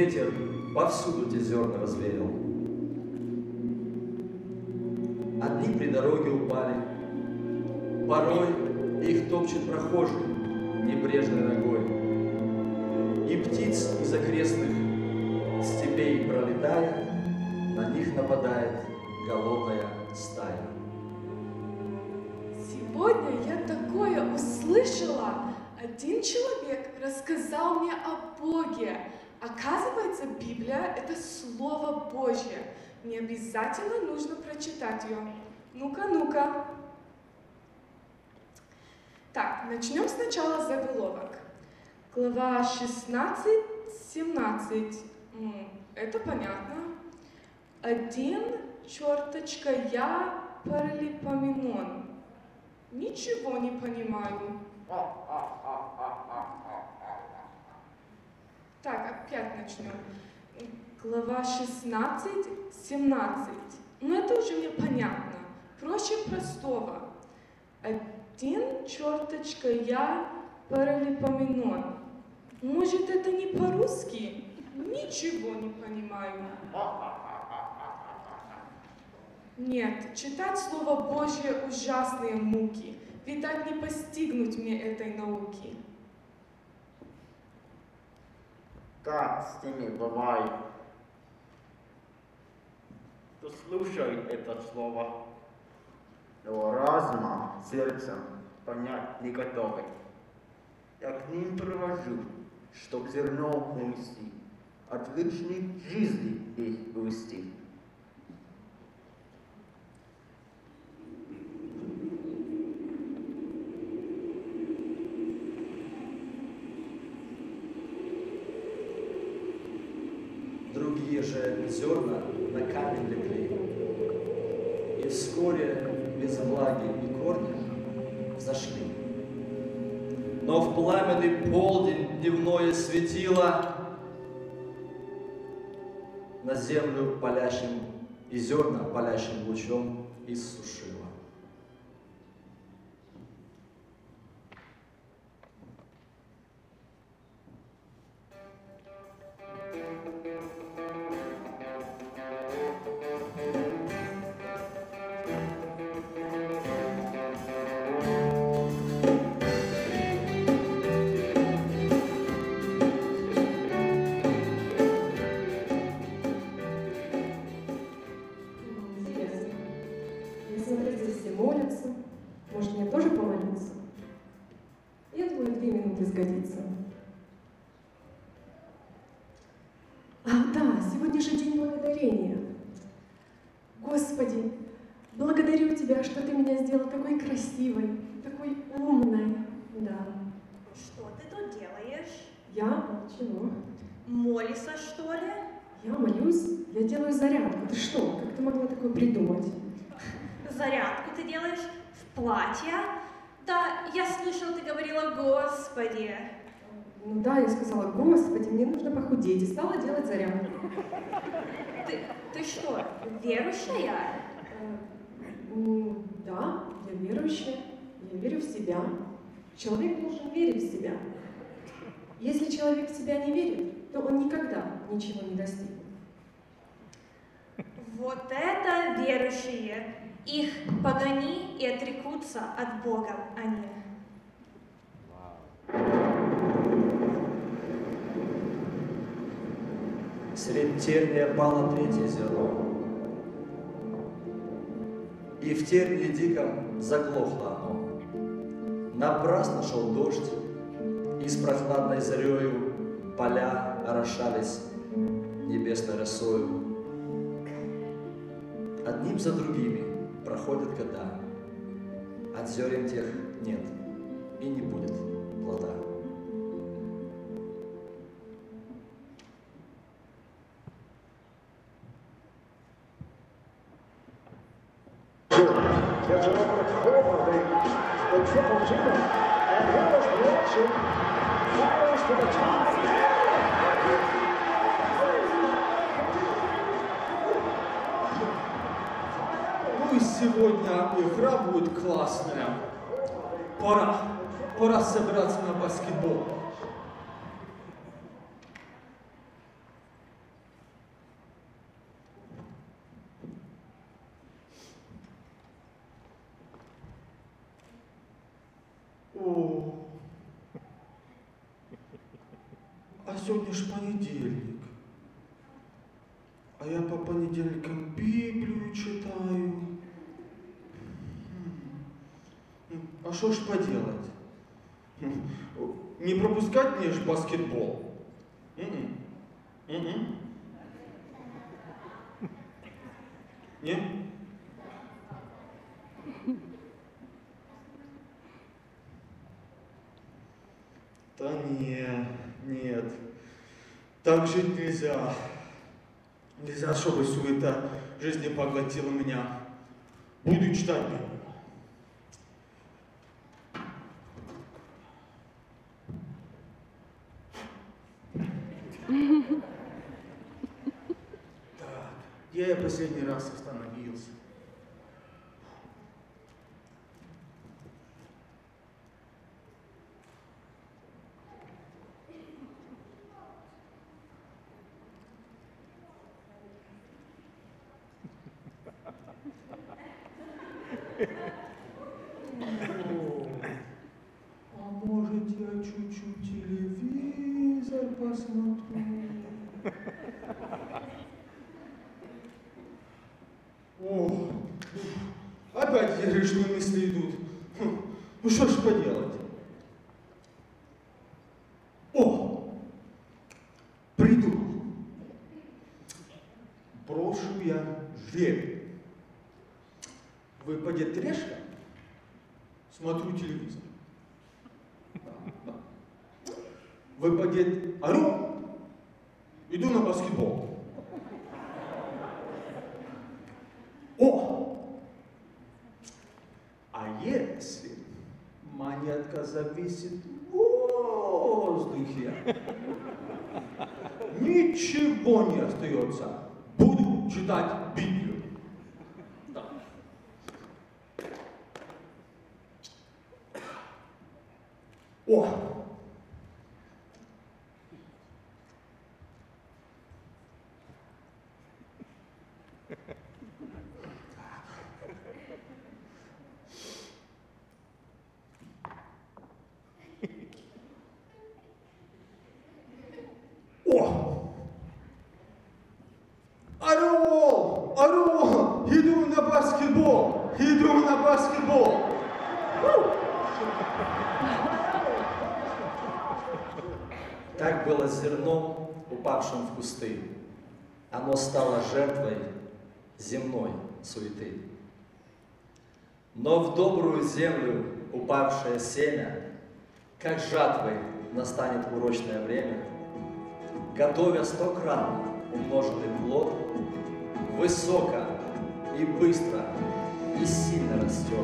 ветер повсюду те зерна развеял. Одни при дороге упали, порой их топчет прохожий небрежной ногой. И птиц из окрестных степей пролетая, на них нападает голодная стая. Сегодня я такое услышала. Один человек рассказал мне о Боге. Оказывается, Библия — это Слово Божье. Мне обязательно нужно прочитать ее. Ну-ка. Так, начнем сначала с заголовок. Глава 16-17. Это понятно. Один черточка я паралипоменон. Ничего не понимаю. Так, опять начнем. Глава 16-17. Это уже мне понятно. Проще простого. Один черточка я паралипоменон. Может, это не по-русски? Ничего не понимаю. Нет, читать Слово Божье — ужасные муки. Видать, не постигнуть мне этой науки. Так с ними бывает. Кто слушает это слово, его разумом, сердцем понять не готовы. Я к ним провожу, чтоб зерно унести, от вечной жизни их увести. Другие же зерна на камень легли, и вскоре без влаги и корня взошли. Но в пламенный полдень дневное светило на землю палящим и зерна палящим лучом иссушило. Сгодится. Да, сегодня же день благодарения. Господи, благодарю Тебя, что Ты меня сделал такой красивой, такой умной. Да. Что ты тут делаешь? Я? Чего? Молишься, что ли? Я молюсь, я делаю зарядку. Ты что, как ты могла такое придумать? Зарядку ты делаешь в платье? Да, я слышала, ты говорила «Господи». Ну да, я сказала: Господи, мне нужно похудеть, и стала делать зарядку. Ты что, верующая? Да, я верующая, я верю в себя. Человек должен верить в себя. Если человек в себя не верит, то он никогда ничего не достигнет. Вот это верующие! Их погони и отрекутся от Бога они. Средь терния пало третье зерно, и в тернии диком заглохло оно. Напрасно шел дождь, и с прохладной зарею поля орошались небесной росою. Одним за другими проходят года, от зерен тех нет и не будет плода. Ну и сегодня игра будет классная. Пора собираться на баскетбол. сегодня ж понедельник. А я по понедельникам Библию читаю. А что ж поделать? Не пропускать мне ж баскетбол? Не? Да нет. Так жить нельзя. Нельзя, чтобы суета жизни поглотила меня. Буду читать Библию. Так, где я последний раз остановился? А может, я чуть-чуть телевизор посмотрю? О, опять грешные мысли идут. Ну что ж поделать? О, приду. Брошу я жребий. Выпадет решка, смотрю телевизор. Да. Выпадет орел, иду на баскетбол. О! А если монетка зависит в воздухе, ничего не остается. Буду читать Библию. Да. О! О! Орел! Иду на баскетбол! Так было зерном, упавшим в кусты. Оно стало жертвой земной суеты. Но в добрую землю упавшее семя, как жатвой настанет урочное время, готовя 100-кратно умноженный плод, высоко и быстро и сильно растет.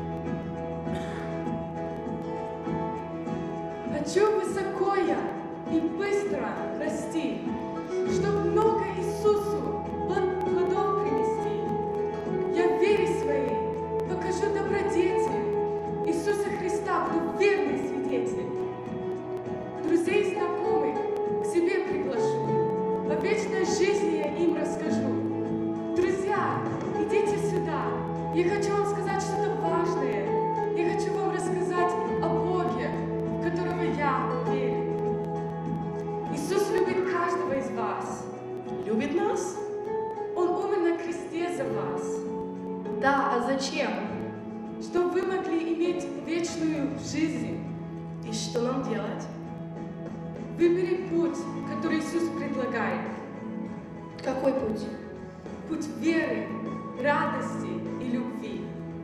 Хочу высоко я и быстро расти, чтоб много Иисусу плодов принести. Я вере своей покажу добродетель Иисуса Христа, буду верный свидетель. Друзей и знакомых к себе приглашу, о вечной жизни я им расскажу. Друзья, идите сюда, я хочу вам сказать что-то важное. Я хочу вам рассказать о Боге, в которого я верю. Иисус любит каждого из вас. Любит нас? Он умер на кресте за вас. Да, а зачем? Чтобы вы могли иметь вечную жизнь. И что нам делать? Выбери путь, который Иисус предлагает. Какой путь? Путь веры, радости и любви.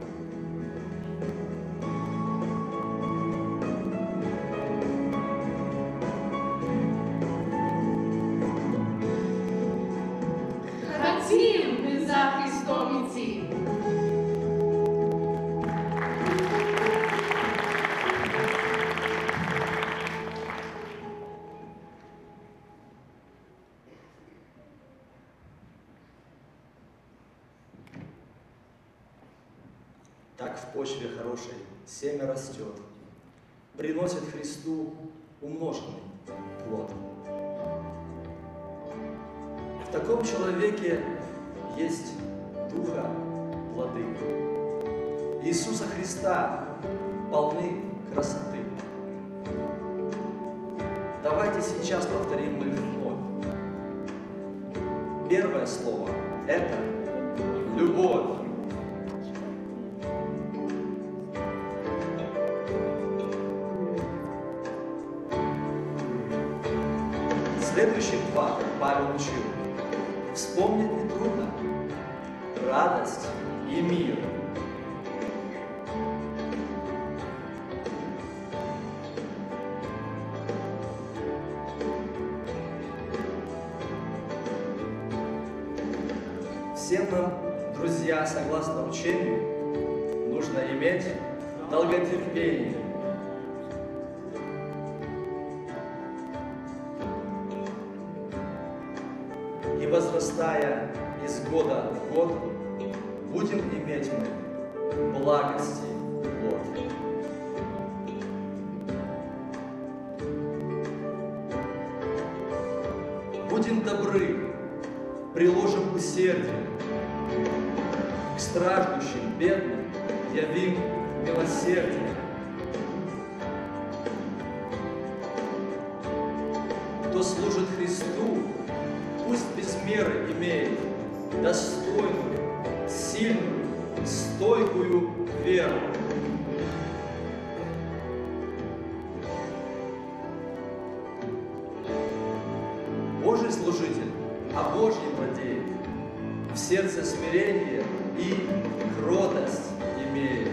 Хотим мы за Христом идти. Так в почве хорошей семя растет, приносит Христу умноженный плод. В таком человеке есть духа плоды. Иисуса Христа полны красоты. Давайте сейчас повторим их вновь. Первое слово – это любовь. Следующих два Павел учил. Вспомнить нетрудно. Радость и мир. Всем нам, друзья, согласно учению, нужно иметь долготерпение. И возрастая из года в год, будем иметь мы благости плод. Будем добры, приложим усердие, к страждущим, бедным явим милосердие. Кто служит Христу, пусть без меры имеет достойную, сильную, стойкую веру. Божий служитель о Божьем владеет, в сердце смирение и кротость имеет.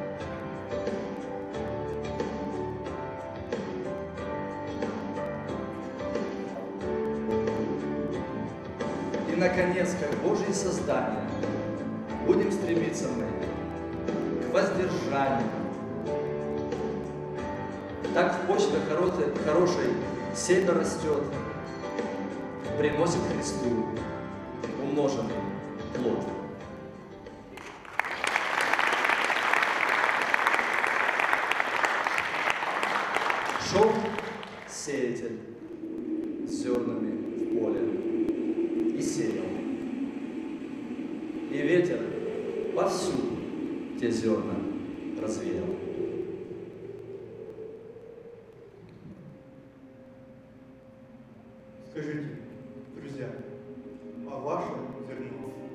И, наконец, как Божьи создания, будем стремиться мы к воздержанию. Так в почве хорошей семя растет, приносит Христу умноженный плод. Шел сеятель с зернами в поле и сеял. И ветер повсюду те зерна развеял. Скажите, друзья, а ваше зерно